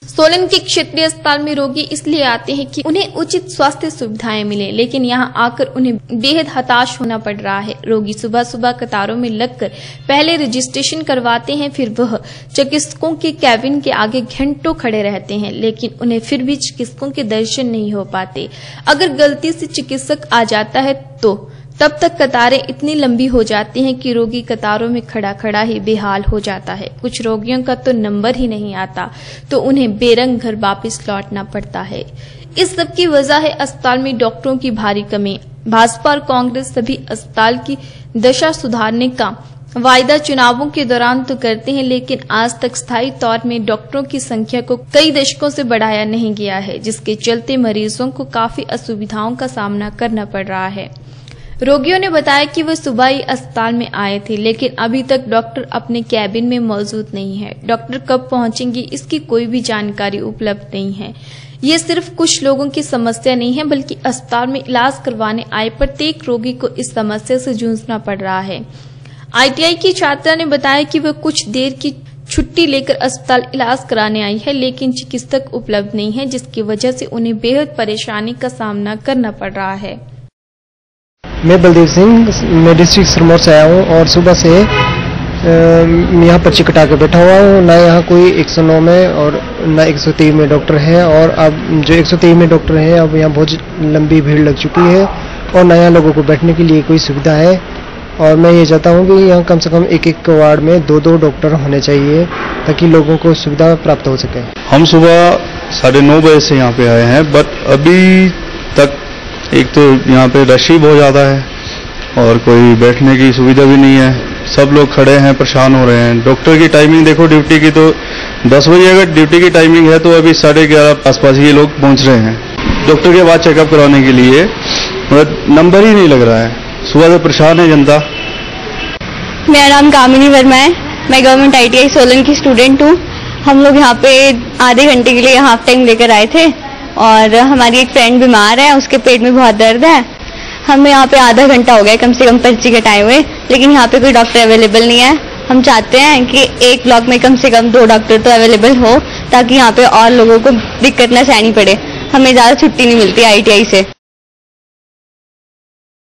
सोलन के क्षेत्रीय अस्पताल में रोगी इसलिए आते हैं कि उन्हें उचित स्वास्थ्य सुविधाएं मिले, लेकिन यहां आकर उन्हें बेहद हताश होना पड़ रहा है। रोगी सुबह सुबह कतारों में लगकर पहले रजिस्ट्रेशन करवाते हैं, फिर वह चिकित्सकों के कैबिन के आगे घंटों खड़े रहते हैं, लेकिन उन्हें फिर भी चिकित्सकों के दर्शन नहीं हो पाते। अगर गलती से चिकित्सक आ जाता है तो तब तक कतारें इतनी लंबी हो जाती हैं कि रोगी कतारों में खड़ा खड़ा ही बेहाल हो जाता है। कुछ रोगियों का तो नंबर ही नहीं आता तो उन्हें बेरंग घर वापस लौटना पड़ता है। इस सब की वजह है अस्पताल में डॉक्टरों की भारी कमी। भाजपा और कांग्रेस सभी अस्पताल की दशा सुधारने का वायदा चुनावों के दौरान तो करते हैं, लेकिन आज तक स्थायी तौर में डॉक्टरों की संख्या को कई दशकों से बढ़ाया नहीं गया है, जिसके चलते मरीजों को काफी असुविधाओं का सामना करना पड़ रहा है। रोगियों ने बताया कि वह सुबह ही अस्पताल में आए थे, लेकिन अभी तक डॉक्टर अपने कैबिन में मौजूद नहीं है। डॉक्टर कब पहुंचेंगे इसकी कोई भी जानकारी उपलब्ध नहीं है। ये सिर्फ कुछ लोगों की समस्या नहीं है, बल्कि अस्पताल में इलाज करवाने आए प्रत्येक रोगी को इस समस्या से जूझना पड़ रहा है। ITI की छात्रा ने बताया कि वह कुछ देर की छुट्टी लेकर अस्पताल इलाज कराने आई है, लेकिन चिकित्सक उपलब्ध नहीं है, जिसकी वजह से उन्हें बेहद परेशानी का सामना करना पड़ रहा है। मैं बलदेव सिंह, मैं डिस्ट्रिक्ट सिरमौर से आया हूँ और सुबह से यहाँ पर्ची कटा के बैठा हुआ हूँ। ना यहाँ कोई 109 में और ना 123 में डॉक्टर है, और अब जो 123 में डॉक्टर है अब यहाँ बहुत लंबी भीड़ लग चुकी है, और ना यहाँ लोगों को बैठने के लिए कोई सुविधा है। और मैं ये चाहता हूँ कि यहाँ कम से कम एक वार्ड में 2-2 डॉक्टर होने चाहिए ताकि लोगों को सुविधा प्राप्त हो सके। हम सुबह 9:30 बजे से यहाँ पे आए हैं, बट अभी तक एक तो यहाँ पे रश ही बहुत ज़्यादा है और कोई बैठने की सुविधा भी नहीं है। सब लोग खड़े हैं, परेशान हो रहे हैं। डॉक्टर की टाइमिंग देखो ड्यूटी की, तो 10 बजे अगर ड्यूटी की टाइमिंग है तो अभी 11:30 आसपास ही लोग पहुँच रहे हैं डॉक्टर के बाद चेकअप कराने के लिए। मतलब नंबर ही नहीं लग रहा है। सुबह से परेशान है जनता। मेरा नाम कामिनी वर्मा है, मैं गवर्नमेंट ITI सोलन की स्टूडेंट हूँ। हम लोग यहाँ पे आधे घंटे के लिए हाफ टाइम लेकर आए थे और हमारी एक फ्रेंड बीमार है, उसके पेट में बहुत दर्द है। हमें यहाँ पे आधा घंटा हो गया कम से कम पर्ची कटाए हुए, लेकिन यहाँ पे कोई डॉक्टर अवेलेबल नहीं है। हम चाहते हैं कि एक ब्लॉक में कम से कम 2 डॉक्टर तो अवेलेबल हो, ताकि यहाँ पे और लोगों को दिक्कत न सहनी पड़े। हमें ज़्यादा छुट्टी नहीं मिलती ITI से।